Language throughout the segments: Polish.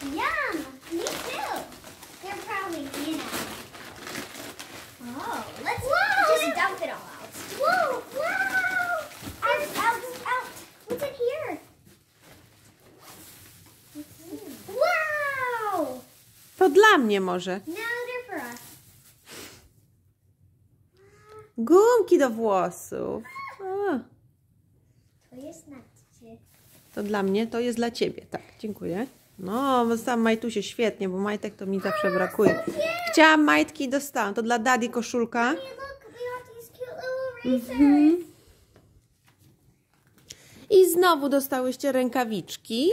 Yum! Me too. They're probably, you know. Oh, let's just dump it all out. Whoa! Wow! Out! What's in here? Wow! To dla mnie może. No, they're for us. Gumki do włosów. O, To jest na ciebie. to dla mnie, to jest dla ciebie. Tak, dziękuję. No, dostałam majtusie świetnie, bo majtek to mi zawsze brakuje. Chciałam majtki i dostałam. To dla Daddy koszulka. Hey, look, we got these cute little racers. I znowu dostałyście rękawiczki.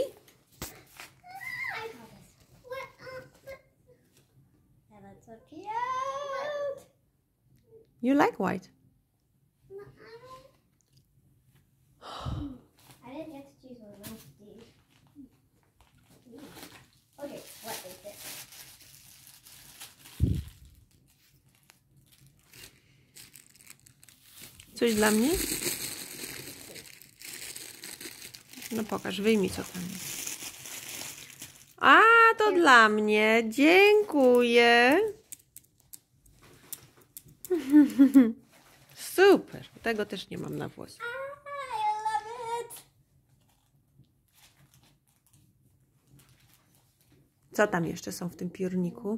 That's so cute. You like white? No, I didn't get to choose one of these. Okay, what is this? Coś dla mnie? No pokaż, wyjmij co tam jest. A, to dla mnie. Dziękuję. Super. Tego też nie mam na włosach. I love it. Co tam jeszcze są w tym piórniku?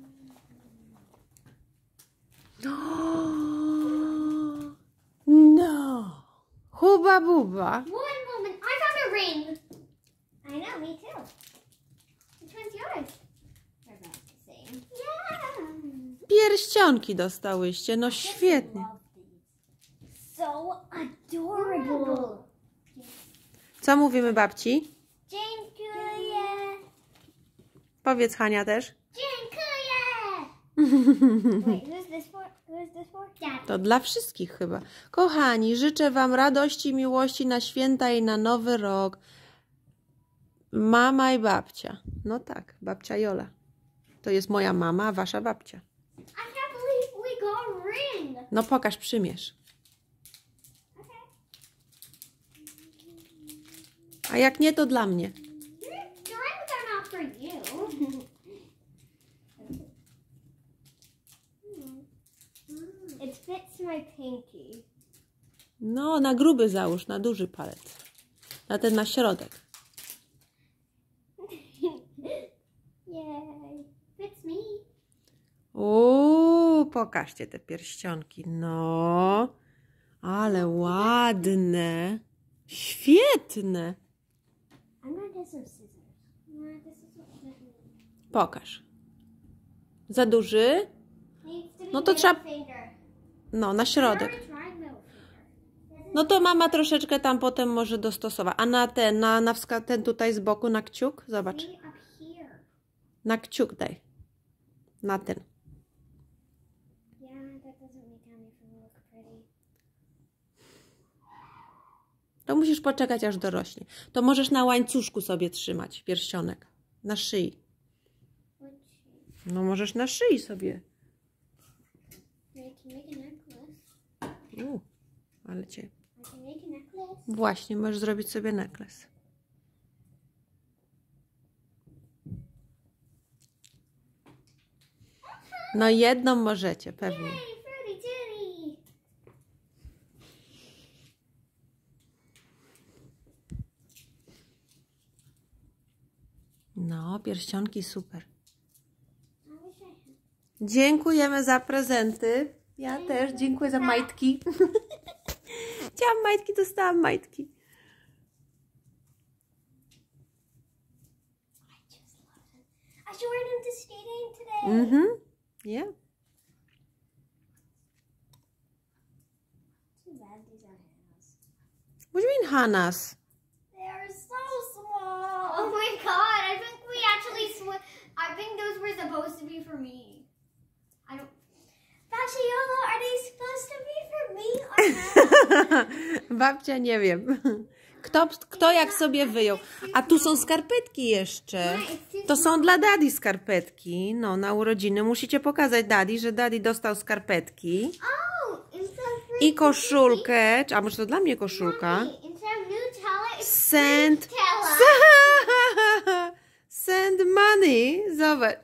No. Huba buba. One moment, I found a ring. I know, me too. Which one's yours? They're about the same. Yeah. Pierścionki dostałyście. No świetnie. So adorable. Co mówimy babci? Dziękuję. Powiedz Hania też. Dziękuję. Wait, who's this for? Who's this for? Dad. To dla wszystkich chyba. Kochani, życzę wam radości i miłości na święta i na nowy rok. Mama i babcia. No tak, babcia Jola. To jest moja mama, a wasza babcia. I can't believe we got a ring. No pokaż, przymierz. Okay. A jak nie, to dla mnie. The rings are not for you. It fits my pinky. No, na gruby załóż, na duży palec. Na ten na środek. Yay. Fits me. Pokażcie te pierścionki. No, ale ładne. Świetne. I'm gonna get some scissors. This is what that means. Pokaż. Za duży? Needs to be No to middle trzeba... finger. No, na I środek. already tried middle finger. No to mama troszeczkę tam potem może dostosować. A na ten, ten tutaj z boku, na kciuk? Zobacz. See up here. Na kciuk daj. Na ten. Yeah, that doesn't make anything look pretty. To musisz poczekać, aż dorośnie. To możesz na łańcuszku sobie trzymać pierścionek. Na szyi. No możesz na szyi sobie. I can make a necklace. Ale cię... I can make a necklace. Właśnie, możesz zrobić sobie nekles. No jedną możecie, pewnie. Yay, fruity titty. No, pierścionki super. I wish I had. Dziękujemy za prezenty. Ja też dziękuję za majtki. Chciałam majtki, dostałam majtki. I just love them. I should wear them to skating today. Yeah. Too bad these are hands. What do you mean, Hannah's? They are so small. Oh my god! I think we actually I think those were supposed to be for me. I don't. Fasciola, are they supposed to be for me or not? Babcia, nie wiem. Kto jak sobie wyjął. A tu są skarpetki jeszcze. To są dla Daddy skarpetki. No, na urodziny. Musicie pokazać Daddy, że Daddy dostał skarpetki. Oh, instead of I koszulkę. A może to dla mnie koszulka? Instead of Nutella, it's Send. Nutella. send money. Zobacz.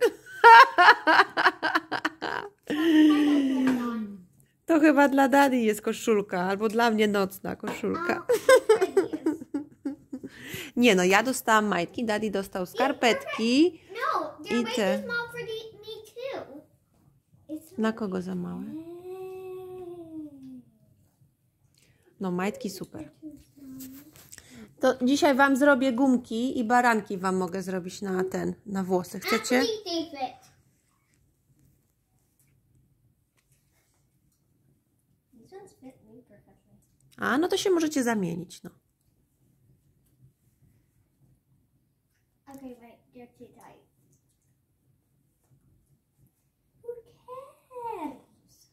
To chyba dla Daddy jest koszulka, albo dla mnie nocna koszulka. Nie no, ja dostałam majtki, Daddy dostał skarpetki. I te. Na kogo za małe? No, majtki super. To dzisiaj wam zrobię gumki i baranki wam mogę zrobić na włosy. Chcecie? A, no to się możecie zamienić, no. Okay, wait, you're too tight. Who cares?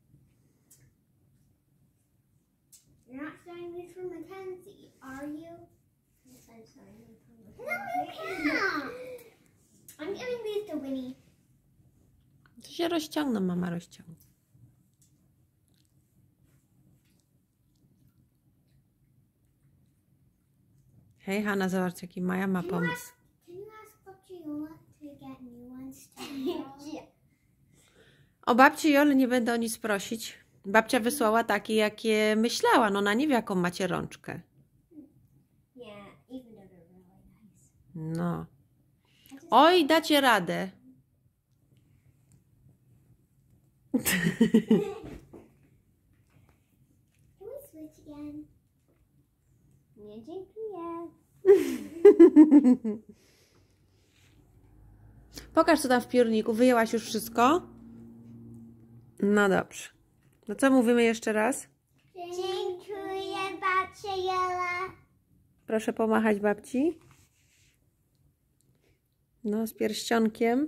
You're not starting this from Mackenzie, are you? Yes, I'm starting this from Mackenzie. No, you can't. I'm giving these to Winnie. To się rozciągną, mama rozciągnie. Hej, Hanna, zobacz, jaki Maja ma pomysł. Can you ask Babciola to get new ones too? Yeah. O babci Joli nie będę o nic prosić. Babcia wysłała takie, jakie myślała. No ona nie wie, jaką macie rączkę. Yeah, even though they're really nice. No. Oj, dacie radę. Can we switch again? Nie, dziękuję. Pokaż, co tam w piórniku. Wyjęłaś już wszystko? No dobrze. No co mówimy jeszcze raz? Dziękuję, babcia Jola. Proszę pomachać babci. No, z pierścionkiem.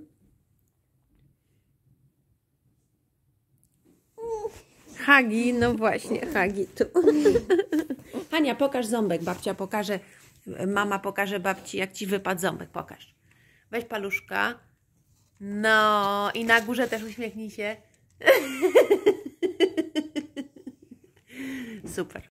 Hagi, no właśnie, Hagi tu. Hania, pokaż ząbek. Babcia pokaże, mama pokaże babci, jak ci wypadł ząbek. Pokaż. Weź paluszka. No, i na górze też uśmiechnij się. Super.